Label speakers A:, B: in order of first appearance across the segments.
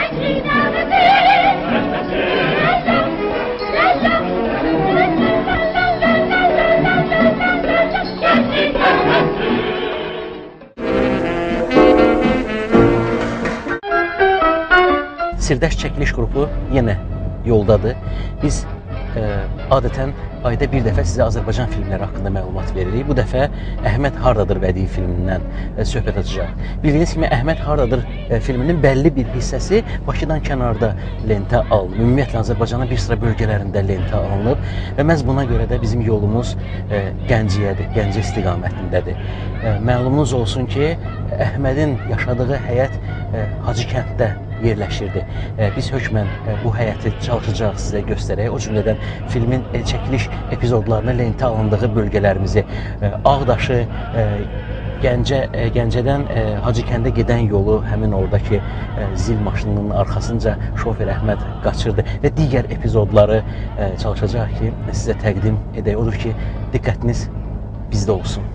A: Sirdaş çəkiliş qrupu yenə yoldadır. Biz adətən ayda bir dəfə sizə Azərbaycan filmləri haqqında məlumat veririk. Bu dəfə Əhməd Hardadır bədii filmindən söhbət açacaq. Bildiyiniz kimi Əhməd Hardadır filminin bəlli bir hissəsi Bakıdan kənarda lentə alınıb. Ümumiyyətlə Azərbaycanın bir sıra bölgələrində lentə alınıb və məhz buna görə də bizim yolumuz Gəncəyədir, Gəncə istiqamətindədir. Məlumunuz olsun ki, Əhmədin yaşadığı həyət Hacıkənddə yerləşirdi. Biz hökmən bu həyəti çalışacaq sizə göstərək. O cümlədən filmin çəkiliş epizodlarına lentə alındığı bölgələrimizi, Ağdaşı, Gəncədən Hacıkəndə gedən yolu, həmin oradakı zil maşınının arxasınca şofer Əhməd qaçırdı və digər epizodları çalışacaq ki, sizə təqdim edək. Odur ki, diqqətiniz bizdə olsun.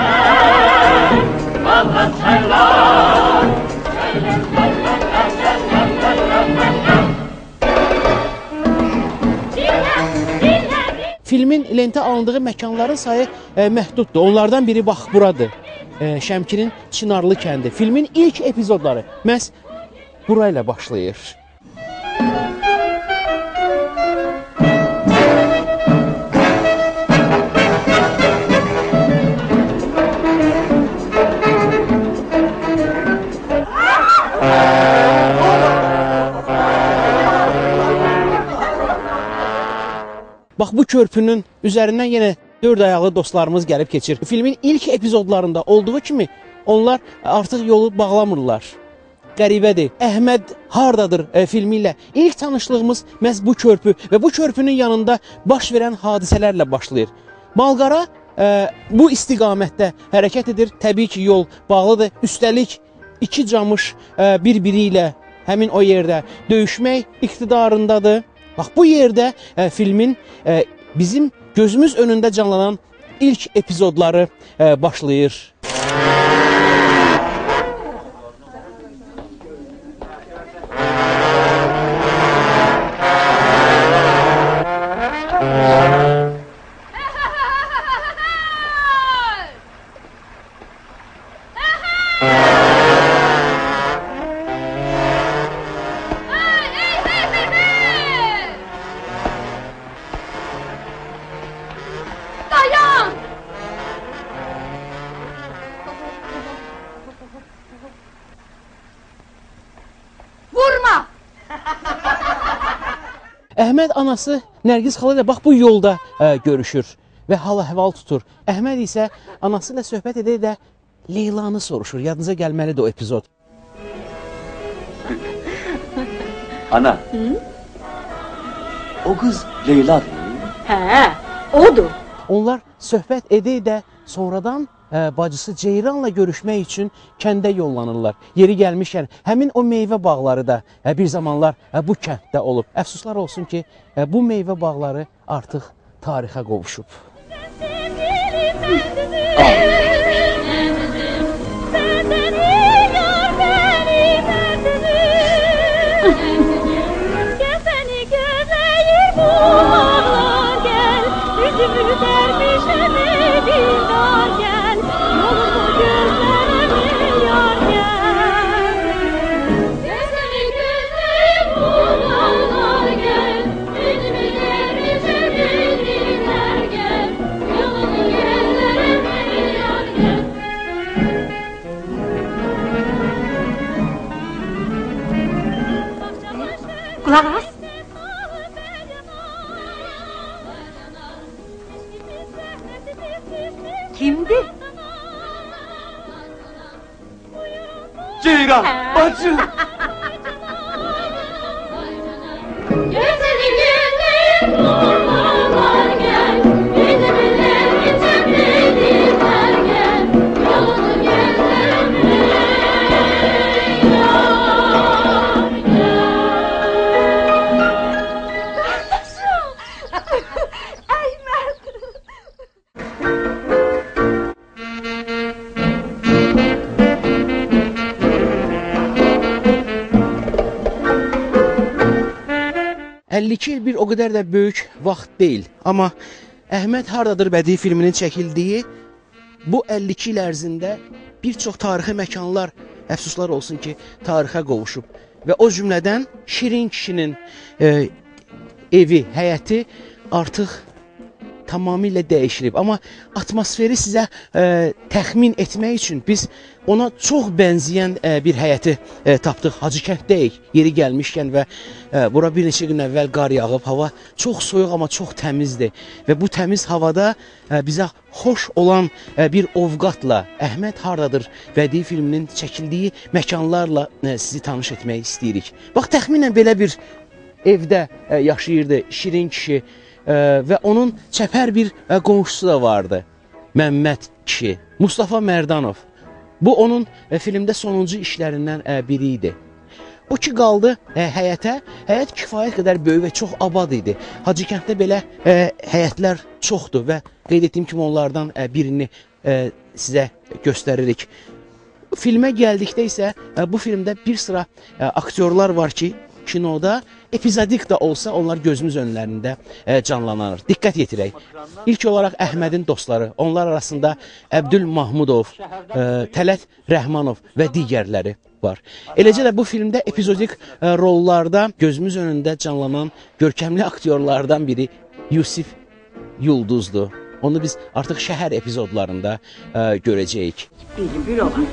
A: Filmin lentə alındığı məkanların sayı məhduddur. Onlardan biri bax buradır. Şəmkirin Çınarlı kəndi. Filmin ilk epizodları məhz burayla başlayır. Bax bu körpünün üzərindən yenə 4 ayaqlı dostlarımız gəlib keçir. Filmin ilk epizodlarında olduğu kimi onlar artıq yolu bağlamırlar. Qəribədir. Əhməd Hardadır filmi ilə ilk tanışlığımız məhz bu körpü və bu körpünün yanında baş verən hadisələrlə başlayır. Malqara bu istiqamətdə hərəkət edir. Təbii ki, yol bağlıdır. Üstəlik iki camış bir-biri ilə həmin o yerdə döyüşmək iqtidarındadır. Bax bu yerdə filmin bizim gözümüz önündə canlanan ilk epizodları başlayır. Əhməd anası Nərgiz xala ilə bax bu yolda görüşür və hal-əhval tutur. Əhməd isə anası ilə söhbət edə də Leylanı soruşur. Yadınıza gəlməlidir o epizod.
B: Ana, o qız Leyladır.
C: Hə, odur.
A: Onlar söhbət edə də sonradan bacısı Ceyranla görüşmək üçün kəndə yollanırlar. Yeri gəlmişkən, həmin o meyvə bağları da bir zamanlar bu kənddə olub. Əfsuslar olsun ki, bu meyvə bağları artıq tarixə qovuşub.
C: Kulak as. Kimdi?
B: Ceyran, bacı.
A: 52 il bir o qədər də böyük vaxt deyil. Amma Əhməd Hardadır bədii filminin çəkildiyi bu 52 il ərzində bir çox tarixi məkanlar, əfsuslar olsun ki, tarixə qovuşub. Və o cümlədən Şirin kişinin evi, həyəti artıq tamamilə dəyişilib. Amma atmosferi sizə təxmin etmək üçün biz ona çox bənzəyən bir həyəti tapdıq. Hacıkənddəyik yeri gəlmişkən və bura bir neçə gün əvvəl qar yağıb. Hava çox soyuq, amma çox təmizdir. Və bu təmiz havada bizə xoş olan bir ovqatla Əhməd Hardadır bədii filminin çəkildiyi məkanlarla sizi tanış etmək istəyirik. Bax, təxminən belə bir evdə yaşayırdı Şirin kişi. Və onun çəpər bir qonşusu da vardı, Məmməd kişi, Mustafa Mərdanov. Bu onun filmdə sonuncu işlərindən biri idi. O ki qaldı həyətə, həyət kifayət qədər böyük və çox abad idi. Hacıkənddə belə həyətlər çoxdur və qeyd etdiyim kimi onlardan birini sizə göstəririk. Filmə gəldikdə isə bu filmdə bir sıra aktyorlar var ki, kinoda epizodik da olsa onlar gözümüz önlərində canlanır. Diqqət yetirək. İlk olaraq Əhmədin dostları, onlar arasında Əbdül Mahmudov, Tələt Rəhmanov və digərləri var. Eləcə də bu filmdə epizodik rollarda gözümüz önündə canlanan görkəmli aktyorlardan biri Yusif Yulduzdur. Onu biz artıq şəhər epizodlarında görəcəyik.
C: Bir olan.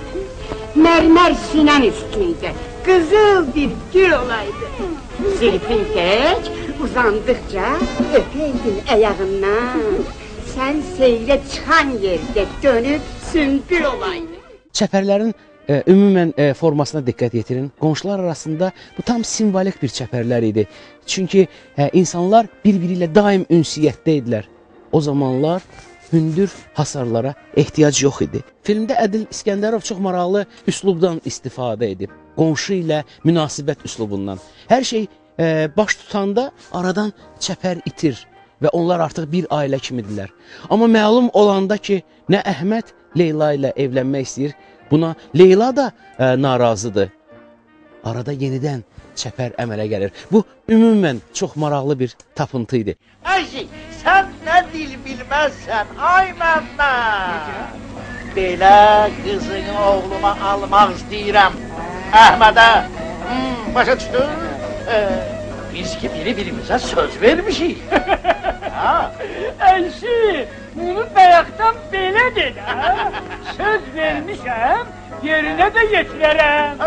C: Mərmər sinən üstündə qızıl bir gül olaydı. Zülfün tək uzandıqca öpəydin əyağından. Sən seyrə çıxan yerdə dönüb sümbül olaydı.
A: Çəpərlərin ümumən formasına diqqət yetirin. Qonşular arasında bu tam simvolik bir çəpərlər idi. Çünki insanlar bir-biri ilə daim ünsiyyətdə idilər. O zamanlar hündür hasarlara ehtiyac yox idi. Filmdə Ədil İskəndərov çox maraqlı üslubdan istifadə edib. Qonşu ilə münasibət üslubundan. Hər şey baş tutanda aradan çəpər itir və onlar artıq bir ailə kimidirlər. Amma məlum olanda ki, nə Əhməd Leyla ilə evlənmək istəyir, buna Leyla da narazıdır. Arada yenidən çəpər əmələ gəlir. Bu, ümumən çox maraqlı bir tapıntı idi.
D: Ayşik, sən nə dil bilməzsən, ay Məmməd. Belə qızını oğluma almaq istəyirəm. Əhmədə, başa düşdün? Biz ki biri-birimizə söz vermişik.
E: Ayşi, bunu bayaqdan belə dedi, ha? Söz vermişəm, yerinə də yetirərəm.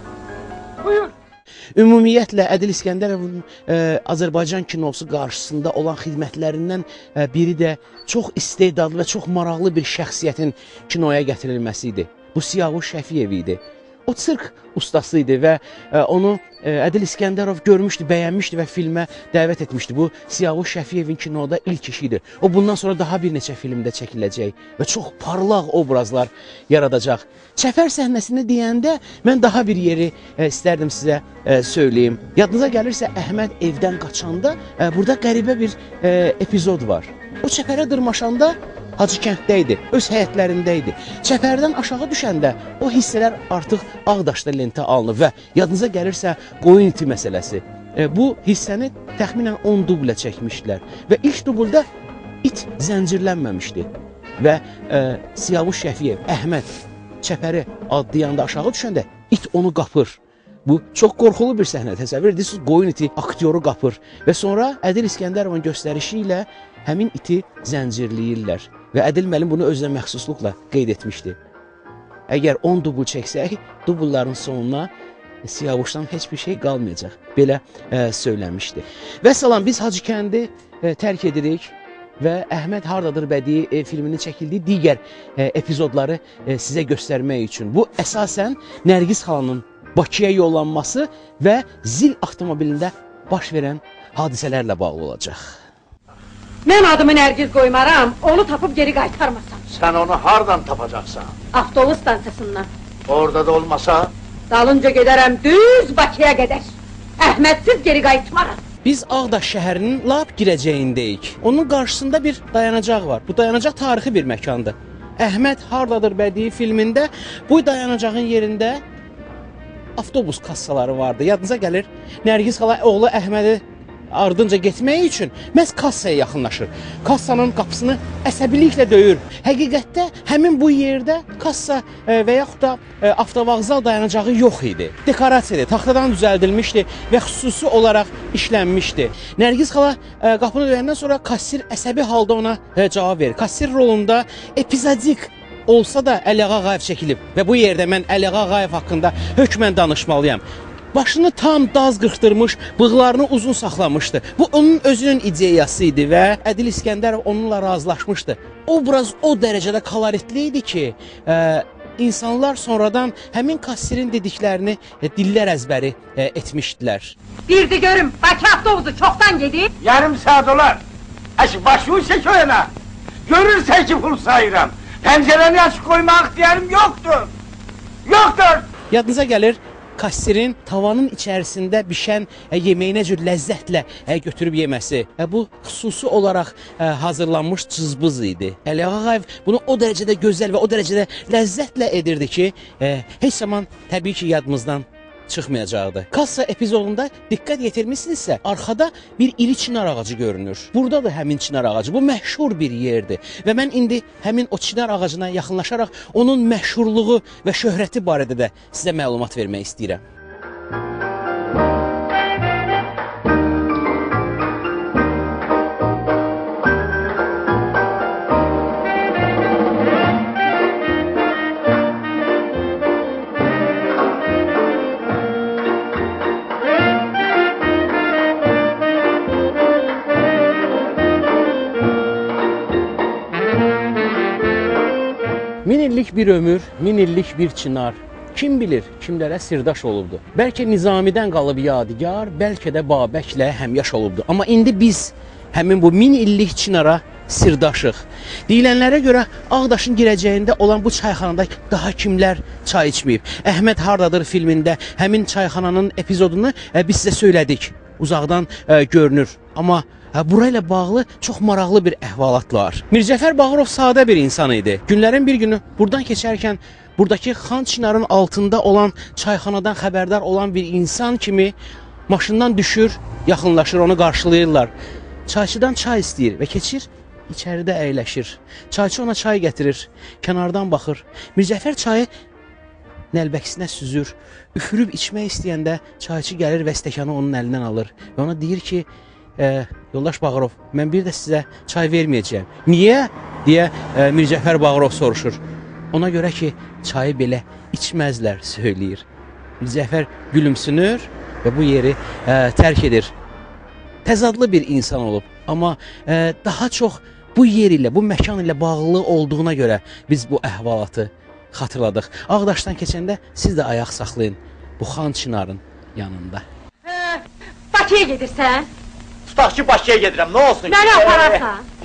E: Buyur.
A: Ümumiyyətlə, Ədil İskəndərovun Azərbaycan kinosu qarşısında olan xidmətlərindən biri də çox istedadlı və çox maraqlı bir şəxsiyyətin kinoya gətirilməsi idi. Bu Siyavuş Şəfiyev idi. O sirk ustası idi və onu Ədil İskəndərov görmüşdü, bəyənmişdi və filmə dəvət etmişdi. Bu Siyavuş Şəfiyevin kinoda ilk işi idi. O bundan sonra daha bir neçə filmdə çəkiləcək və çox parlaq obrazlar yaradacaq. Çəpər səhnəsini deyəndə mən daha bir yeri istərdim sizə söyləyim. Yadınıza gəlirsə Əhməd evdən qaçanda burada qəribə bir epizod var. O çəpərə dırmaşanda Hacıkənddə idi, öz həyətlərində idi. Çəpərdən aşağı düşəndə o hissələr artıq Ağdaşda lentə alınıb və yadınıza gəlirsə qoyun iti məsələsi. Bu hissəni təxminən 10 dublə çəkmişdilər və ilk dubulda it zəncirlənməmişdi və Siyavuş Şəfiyev, Əhməd çəpəri adlayanda aşağı düşəndə it onu qapır. Bu çox qorxulu bir səhnə, təsəvvür edirsiniz, qoyun iti aktyoru qapır və sonra Ədil İskəndərovun göstərişi ilə həmin iti zəncirləyirlər və Ədil müəllim bunu özünə məxsusluqla qeyd etmişdi. Əgər 10 dubl çəksək, dubulların sonuna Siyavuşdan heç bir şey qalmayacaq, belə söyləmişdi. Və salam, biz Hacıkəndi tərk edirik və Əhməd Hardadır bədii filminin çəkildiyi digər epizodları sizə göstərmək üçün. Bu əsasən Nərgiz xalanın Bakıya yollanması və zil avtomobilində baş verən hadisələrlə bağlı olacaq.
C: Mən adımı Nərgiz qoymaram, onu tapıb geri qaytarmasam.
D: Sən onu hardan tapacaqsan?
C: Avtobus stansiyasından.
D: Orada da olmasa?
C: Dalınca gedərəm düz Bakıya qədər. Əhmədsiz geri qayıtmaram.
A: Biz Ağdaş şəhərinin lap girəcəyindəyik. Onun qarşısında bir dayanacaq var. Bu dayanacaq tarixi bir məkandır. Əhməd Hardadır bədii filmində bu dayanacağın yerində avtobus kassaları vardı. Yadınıza gəlir, Nərgiz xala oğlu Əhmədi ardınca getmək üçün məhz kassaya yaxınlaşır. Kassanın qapısını əsəbiliklə döyür. Həqiqətdə həmin bu yerdə kassa və yaxud da avtovağzal dayanacağı yox idi. Dekorasiyadır, taxtadan düzəldilmişdi və xüsusi olaraq işlənmişdi. Nərgiz xala qapını döyəndən sonra kassir əsəbi halda ona cavab verir. Kassir rolunda epizodik olsa da Əli Ağa Ağayev çəkilib və bu yerdə mən Əli Ağa Ağayev haqqında hökmən danışmalıyam. Başını tam daz qırxdırmış, bığlarını uzun saxlamışdı. Bu onun özünün ideyası idi və Ədil İskəndərov onunla razılaşmışdı. Obraz o dərəcədə koloritli idi ki, insanlar sonradan həmin kassirin dediklərini dillər əzbəri etmişdilər.
C: Bir de görüm, Bakı avtobusu çoktan gedib.
D: Yarım saat olar. Başını çek oyuna. Görürsen ki pul sayıram. Pencereni açık koyma ihtiyarım yoktur. Yoktur.
A: Yadınıza gəlir, kassirin tavanın içərisində bişən yeməyi nə cür ləzzətlə götürüb yeməsi. Bu xüsusi olaraq hazırlanmış cızbız idi. Əli Ağa Ağayev bunu o dərəcədə gözəl və o dərəcədə ləzzətlə edirdi ki, heç zaman təbii ki yadımızdan çıxmayacaqdı. Kassa epizodunda diqqət yetirmisinizsə, arxada bir iri çinar ağacı görünür. Burada da həmin çinar ağacı. Bu məşhur bir yerdir. Və mən indi həmin o çinar ağacına yaxınlaşaraq onun məşhurluğu və şöhrəti barədə də sizə məlumat vermək istəyirəm. Min illik bir ömür, min illik bir çınar. Kim bilir, kimlərə sirdaş olubdu. Bəlkə Nizamidən qalıb yadigar, bəlkə də Babəklə həmyaş olubdu. Amma indi biz həmin bu min illik çinara sirdaşıq. Deyilənlərə görə Ağdaşın girəcəyində olan bu çayxanada daha kimlər çay içməyib? Əhməd Hardadır filmində həmin çayxananın epizodunu biz sizə söylədik. Uzaqdan görünür. Amma burayla bağlı çox maraqlı bir əhvalat var. Mircəfər Bağırov sadə bir insan idi. Günlərin bir günü buradan keçərkən buradakı Xan Çinarın altında olan çayxanadan xəbərdar olan bir insan kimi maşından düşür, yaxınlaşır, onu qarşılayırlar. Çayçıdan çay istəyir və keçir, içəridə əyləşir. Çayçı ona çay gətirir, kənardan baxır. Mircəfər çayı nəlbəkisinə süzür, üfürüb içmək istəyəndə çayçı gəlir və stəkanı onun əlindən alır və ona deyir ki, yoldaş Bağırov, mən bir də sizə çay verməyəcəyəm. Niyə? Deyə Mircəfər Bağırov soruşur. Ona görə ki, çayı belə içməzlər, söyləyir. Mircəfər gülümsünür və bu yeri tərk edir. Təzadlı bir insan olub, amma daha çox bu yer ilə, bu məkan ilə bağlı olduğuna görə biz bu əhvalatı xatırladıq. Ağdaşdan keçəndə siz də ayaq saxlayın bu Xan Çinarın yanında.
C: Bakıya gedirsən?
D: Tutaq ki Bakıya gedirəm, nə olsun ki?
C: Məni apararsan?